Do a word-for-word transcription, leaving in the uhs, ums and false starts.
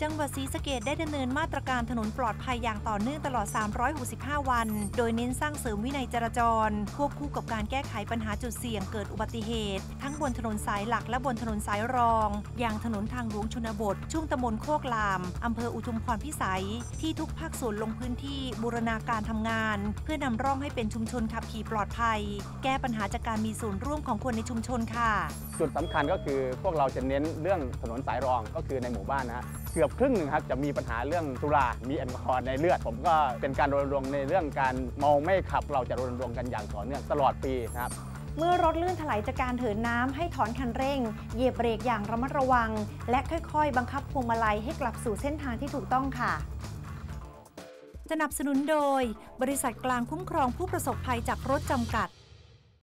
จังหวัดศรีสะเกษได้ดำเนินมาตรการถนนปลอดภัยอย่างต่อเนื่องตลอดสามร้อยหกสิบห้าวันโดยเน้นสร้างเสริมวินัยจราจรควบคู่กับการแก้ไขปัญหาจุดเสี่ยงเกิดอุบัติเหตุทั้งบนถนนสายหลักและบนถนนสายรองอย่างถนนทางหลวงชนบทช่วงตำบลโคกลามอำเภออุทุมพรพิสัยที่ทุกภาคส่วนลงพื้นที่บูรณาการทำงานเพื่อนำร่องให้เป็นชุมชนขับขี่ปลอดภัยแก้ปัญหาจากการมีส่วนร่วมของคนในชุมชนค่ะจุดสำคัญก็คือพวกเราจะเน้นเรื่องถนนสายรองก็คือในหมู่บ้านนะฮะเกือบครึ่งหนึ่งครับจะมีปัญหาเรื่องสุรามีแอลกอฮอล์ในเลือดผมก็เป็นการรณรงค์ในเรื่องการเมาไม่ขับเราจะรณรงค์กันอย่างต่อเนื่องตลอดปีนะครับเมื่อรถลื่นถลายจากการเถินน้ำให้ถอนคันเร่งเหยียบเบรกอย่างระมัดระวังและค่อยๆบังคับพวงมาลัยให้กลับสู่เส้นทางที่ถูกต้องค่ะสนับสนุนโดยบริษัทกลางคุ้มครองผู้ประสบภัยจากรถจำกัด